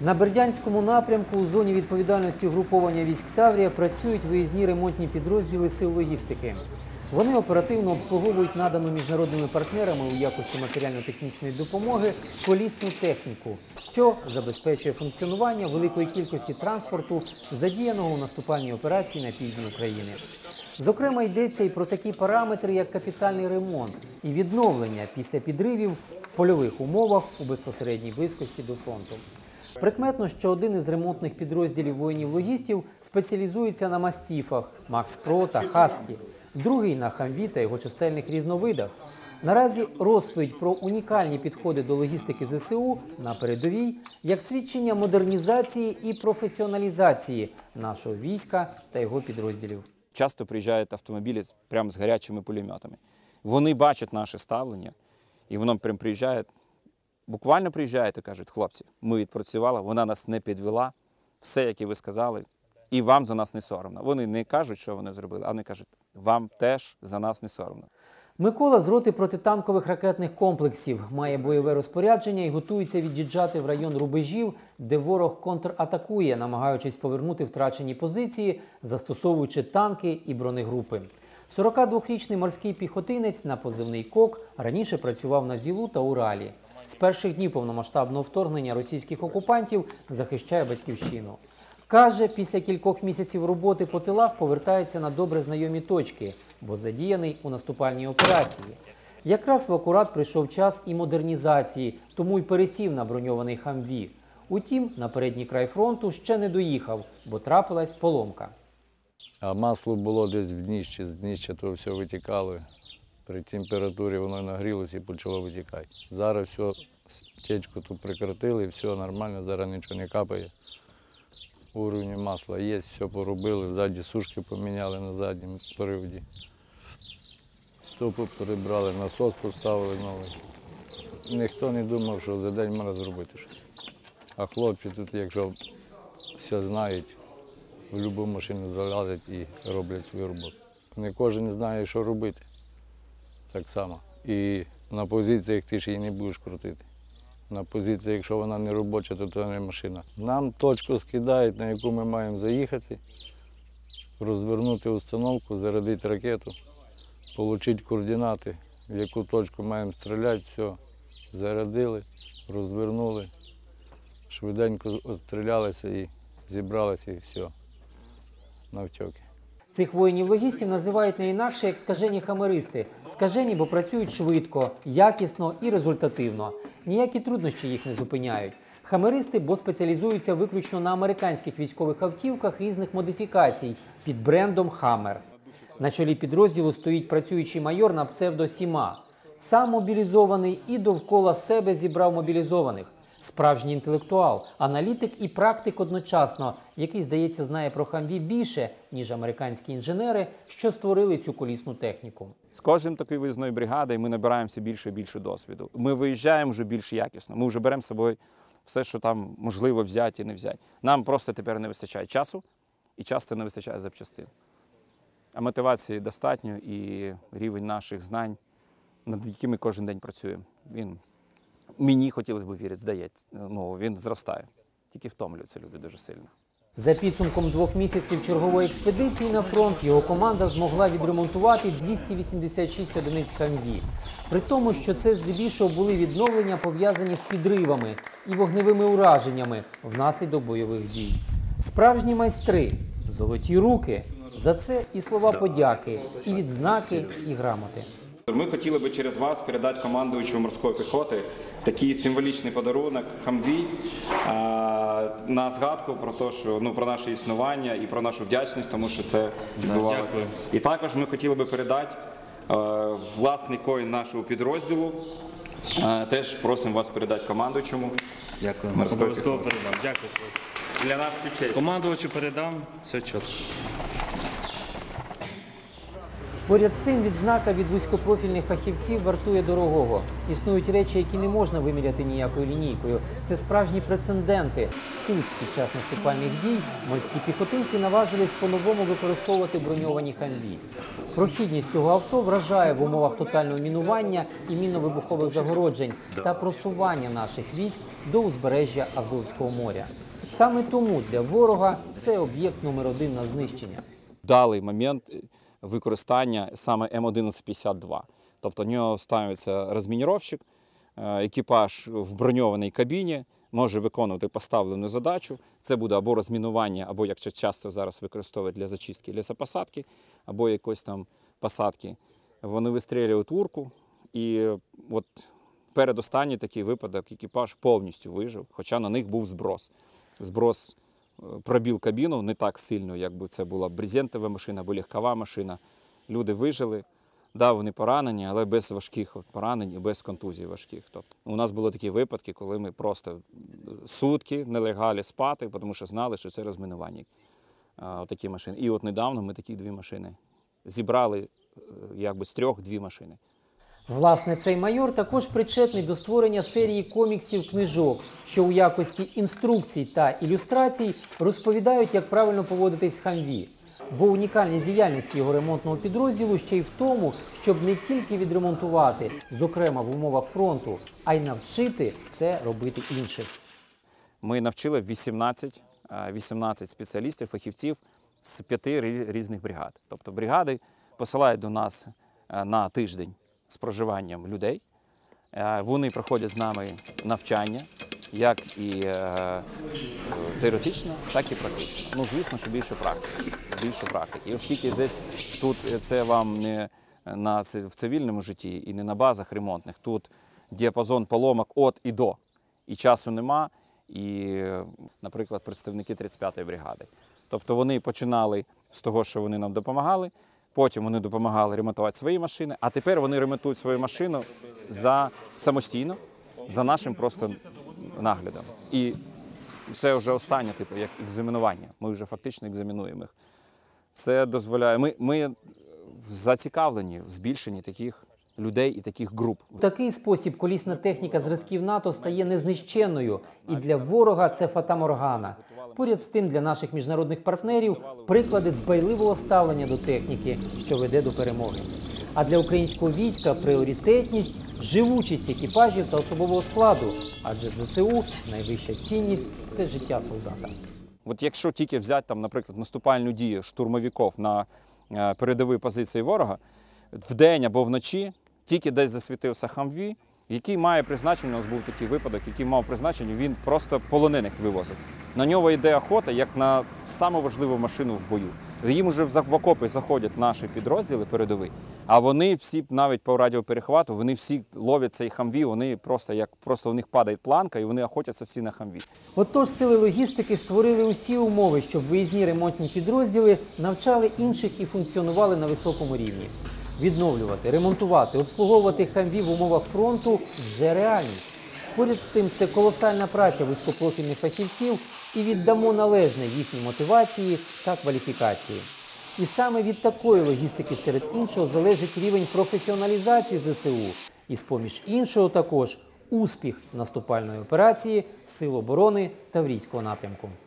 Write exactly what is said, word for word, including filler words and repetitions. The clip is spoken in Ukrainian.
На Бердянському напрямку у зоні відповідальності угруповання військ Таврія працюють виїзні ремонтні підрозділи сил логістики. Вони оперативно обслуговують надану міжнародними партнерами у якості матеріально-технічної допомоги колісну техніку, що забезпечує функціонування великої кількості транспорту, задіяного у наступальній операції на півдні України. Зокрема, йдеться і про такі параметри, як капітальний ремонт і відновлення після підривів в польових умовах у безпосередній близькості до фронту. Прикметно, що один із ремонтних підрозділів воїнів-логістів спеціалізується на мастіфах Макс Про та Хаскі, другий на Хамві та його чисельних різновидах. Наразі розповідь про унікальні підходи до логістики зе се у на передовій як свідчення модернізації і професіоналізації нашого війська та його підрозділів. Часто приїжджають автомобілі прямо з гарячими пулеметами. Вони бачать наше ставлення, і воно прямо приїжджає, буквально приїжджають і кажуть: хлопці, ми відпрацювали, вона нас не підвела, все, як і ви сказали, і вам за нас не соромно. Вони не кажуть, що вони зробили, а вони кажуть: вам теж за нас не соромно. Микола з роти протитанкових ракетних комплексів має бойове розпорядження і готується від'їжджати в район рубежів, де ворог контратакує, намагаючись повернути втрачені позиції, застосовуючи танки і бронегрупи. сорокадвохрічний морський піхотинець на позивний «Кок» раніше працював на Зілу та Уралі. З перших днів повномасштабного вторгнення російських окупантів захищає батьківщину. Каже, після кількох місяців роботи по тилах повертається на добре знайомі точки, бо задіяний у наступальній операції. Якраз в акурат прийшов час і модернізації, тому й пересів на броньований Хамві. Утім, на передній край фронту ще не доїхав, бо трапилась поломка. А масло було десь в дніщі, з дніща то все витікало. При температурі воно нагрілося і почало витікати. Зараз все, течку тут прекратили, все нормально, зараз нічого не капає. Уровень масла є, все поробили, ззаді сушки поміняли на задньому приводі. Стопи перебрали, насос поставили новий. Ніхто не думав, що за день можна зробити щось. А хлопці тут, якщо все знають, в будь-яку машину залазять і роблять свою роботу. Не кожен знає, що робити. Так само. І на позиціях ти ж її не будеш крутити. На позиції, якщо вона не робоча, то це не машина. Нам точку скидають, на яку ми маємо заїхати, розвернути установку, зарядити ракету, отримати координати, в яку точку маємо стріляти, все, зарядили, розвернули, швиденько відстрілялися і зібралися, і все, навтьоки. Цих воїнів-логістів називають не інакше, як скажені хамеристи. Скажені, бо працюють швидко, якісно і результативно. Ніякі труднощі їх не зупиняють. Хамеристи, бо спеціалізуються виключно на американських військових автівках різних модифікацій під брендом «Хаммер». На чолі підрозділу стоїть працюючий майор на псевдо «Сіма». Сам мобілізований і довкола себе зібрав мобілізованих. Справжній інтелектуал, аналітик і практик одночасно, який, здається, знає про Хамві більше, ніж американські інженери, що створили цю колісну техніку. З кожним такою виїзною бригадою ми набираємося більше і більше досвіду. Ми виїжджаємо вже більш якісно, ми вже беремо з собою все, що там можливо взяти і не взяти. Нам просто тепер не вистачає часу і часто не вистачає запчастин. А мотивації достатньо і рівень наших знань, над якими кожен день працюємо, він, мені хотілося б вірити, здається, ну, він зростає. Тільки втомлюються люди дуже сильно. За підсумком двох місяців чергової експедиції на фронт його команда змогла відремонтувати двісті вісімдесят шість одиниць Хамві. При тому, що це здебільшого були відновлення, пов'язані з підривами і вогневими ураженнями внаслідок бойових дій. Справжні майстри, золоті руки. За це і слова подяки, і відзнаки, і грамоти. Ми хотіли би через вас передати командуючому морської піхоти такий символічний подарунок Хамві на згадку про те, що ну про наше існування і про нашу вдячність, тому що це відбувалося. І також ми хотіли би передати е, власний коін нашого підрозділу. Е, теж просимо вас передати командуючому. Дякую. Обов'язково передам. Дякую. Для нас це честь. Командувачу передам, все чітко. Поряд з тим, відзнака від вузькопрофільних фахівців вартує дорогого. Існують речі, які не можна виміряти ніякою лінійкою. Це справжні прецеденти. Тут, під час наступальних дій, морські піхотинці наважились по-новому використовувати броньовані «Хамві». Прохідність цього авто вражає в умовах тотального мінування і мінно-вибухових загороджень та просування наших військ до узбережжя Азовського моря. Саме тому для ворога це об'єкт номер один на знищення. Вдалий момент використання саме М одинадцять п'ятдесят два. Тобто в нього ставиться розмініровщик, екіпаж в броньованій кабіні може виконувати поставлену задачу. Це буде або розмінування, або, як часто зараз використовують для зачистки лісопосадки, або якоїсь там посадки. Вони вистрілюють урку, і от передостанній такий випадок екіпаж повністю вижив, хоча на них був зброс. Зброс пробив кабіну не так сильно, якби це була брезентова машина або легкова машина. Люди вижили, да, вони поранені, але без важких поранень і без контузій важких. Тобто, у нас були такі випадки, коли ми просто сутки не лягали спати, тому що знали, що це розмінування. Такі машини. І от недавно ми такі дві машини зібрали, якби з трьох дві машини. Власне, цей майор також причетний до створення серії коміксів-книжок, що у якості інструкцій та ілюстрацій розповідають, як правильно поводитись з «Хамві». Бо унікальність діяльності його ремонтного підрозділу ще й в тому, щоб не тільки відремонтувати, зокрема в умовах фронту, а й навчити це робити інших. Ми навчили вісімнадцять, вісімнадцять спеціалістів, фахівців з п'яти різних бригад. Тобто бригади посилають до нас на тиждень з проживанням людей. Вони проходять з нами навчання, як і е, теоретично, так і практично. Ну, звісно, що більше практики. Більше практики. І оскільки здесь, тут це вам не на, в цивільному житті і не на базах ремонтних, тут діапазон поломок від і до. І часу нема, і, наприклад, представники тридцять п'ятої бригади. Тобто вони починали з того, що вони нам допомагали, потім вони допомагали ремонтувати свої машини, а тепер вони ремонтують свою машину за, самостійно, за нашим просто наглядом. І це вже останнє, типу, як екзаменування. Ми вже фактично екзаменуємо їх. Це дозволяє. Ми, ми зацікавлені в збільшенні таких людей і таких груп. В такий спосіб колісна техніка зразків НАТО стає незнищенною. І для ворога це фатаморгана. Поряд з тим, для наших міжнародних партнерів приклади дбайливого ставлення до техніки, що веде до перемоги. А для українського війська пріоритетність – живучість екіпажів та особового складу. Адже в ЗСУ найвища цінність – це життя солдата. От якщо тільки взяти, там, наприклад, наступальну дію штурмовиків на передові позиції ворога, вдень або вночі тільки десь засвітився «Хамві», який має призначення, у нас був такий випадок, який мав призначення, він просто полонених вивозив. На нього йде охота, як на саму важливу машину в бою. Їм вже в окопи заходять наші підрозділи передові, а вони всі, навіть по радіоперехвату, вони всі ловлять цей «Хамві», вони просто, як просто у них падає планка, і вони охотяться всі на «Хамві». Отож, сили логістики створили усі умови, щоб виїзні ремонтні підрозділи навчали інших і функціонували на високому рівні. Відновлювати, ремонтувати, обслуговувати «Хамві» в умовах фронту – вже реальність. Поряд з тим, це колосальна праця вузькопрофільних фахівців, і віддамо належне їхній мотивації та кваліфікації. І саме від такої логістики, серед іншого, залежить рівень професіоналізації ЗСУ. І з-поміж іншого також успіх наступальної операції Сил оборони Таврійського напрямку.